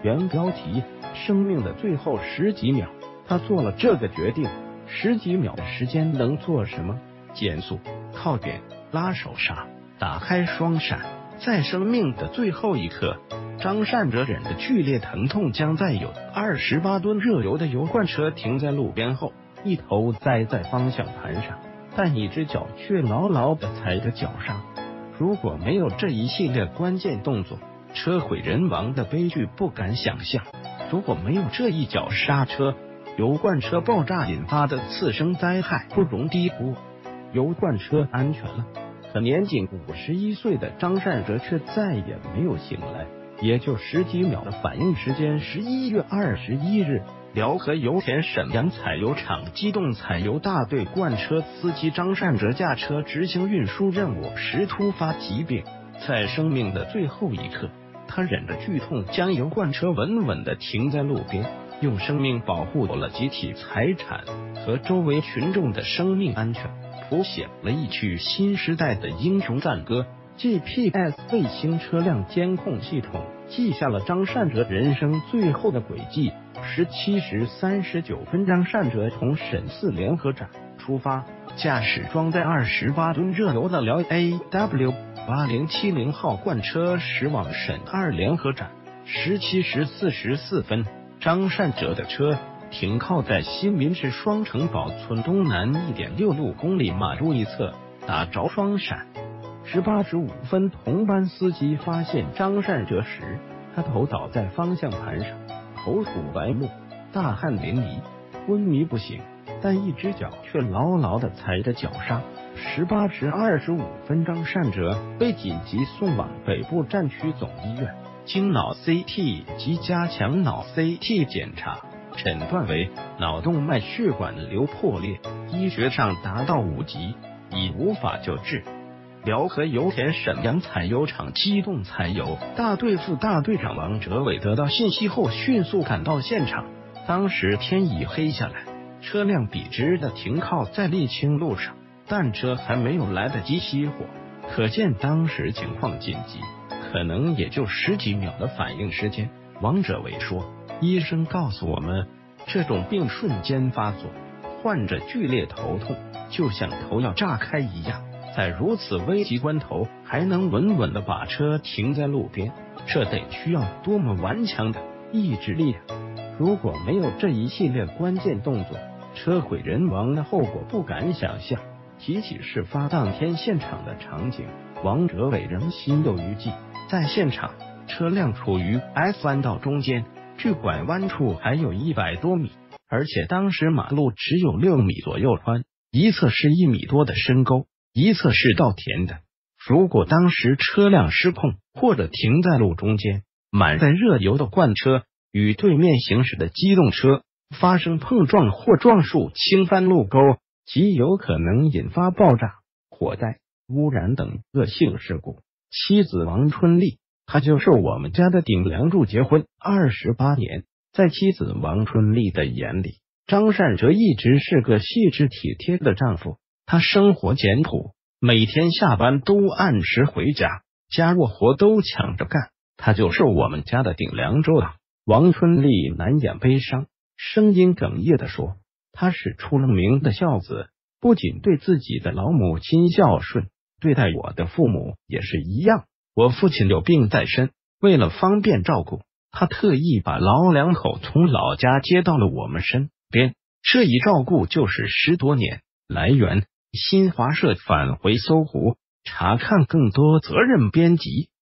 原标题：生命的最后十几秒。他做了这个决定，十几秒的时间能做什么？减速、靠点、拉手刹、打开双闪。在生命的最后一刻，张善哲忍着剧烈疼痛，将载有28吨热油的油罐车停在路边后，一头栽在方向盘上，但一只脚却牢牢地踩着脚刹。如果没有这一系列关键动作，车毁人亡的悲剧不敢想象。如果没有这一脚刹车，油罐车爆炸引发的次生灾害不容低估。油罐车安全了，可年仅51岁的张善哲却再也没有醒来。也就十几秒的反应时间，11月21日，辽河油田沈阳采油厂机动采油大队罐车司机张善哲驾车执行运输任务时突发疾病，在生命的最后一刻，他忍着剧痛将油罐车稳稳地停在路边，用生命保护了集体财产和周围群众的生命安全，谱写了一曲新时代的英雄赞歌。GPS 卫星车辆监控系统记下了张善哲人生最后的轨迹。17时39分，张善哲从沈4联合站出发，驾驶装载28吨热油的辽 AW8070号罐车驶往沈2联合站。17时44分，张善哲的车停靠在新民市双城堡村东南 1.66公里马路一侧，打着双闪。18时5分，同班司机发现张善哲时，他头倒在方向盘上，口吐白沫，大汗淋漓，昏迷不醒，但一只脚却牢牢地踩着脚刹。18时25分，张善哲被紧急送往北部战区总医院，经脑 CT 及加强脑 CT 检查，诊断为脑动脉血管瘤破裂，医学上达到5级，已无法救治。辽河油田沈阳采油厂机动采油大队副大队长王哲伟得到信息后，迅速赶到现场。当时天已黑下来，车辆笔直的停靠在沥青路上，但车还没有来得及熄火，可见当时情况紧急，可能也就十几秒的反应时间。王哲伟说，医生告诉我们，这种病瞬间发作，患者剧烈头痛，就像头要炸开一样，在如此危急关头还能稳稳地把车停在路边，这得需要多么顽强的意志力啊！如果没有这一系列关键动作，车毁人亡的后果不敢想象。提起事发当天现场的场景，王哲伟仍心有余悸。在现场，车辆处于 S 道中间，距拐弯处还有100多米，而且当时马路只有6米左右宽，一侧是1米多的深沟，一侧是稻田的。如果当时车辆失控或者停在路中间，满载热油的罐车与对面行驶的机动车发生碰撞或撞树倾翻路沟，极有可能引发爆炸、火灾、污染等恶性事故。妻子王春丽，她就是我们家的顶梁柱，结婚28年，在妻子王春丽的眼里，张善哲一直是个细致体贴的丈夫。他生活简朴，每天下班都按时回家，家务活都抢着干，他就是我们家的顶梁柱啊。王春丽难掩悲伤，声音哽咽地说，他是出了名的孝子，不仅对自己的老母亲孝顺，对待我的父母也是一样。我父亲有病在身，为了方便照顾，他特意把老两口从老家接到了我们身边，这一照顾就是10多年。来源：新华社。返回搜狐，查看更多责任编辑。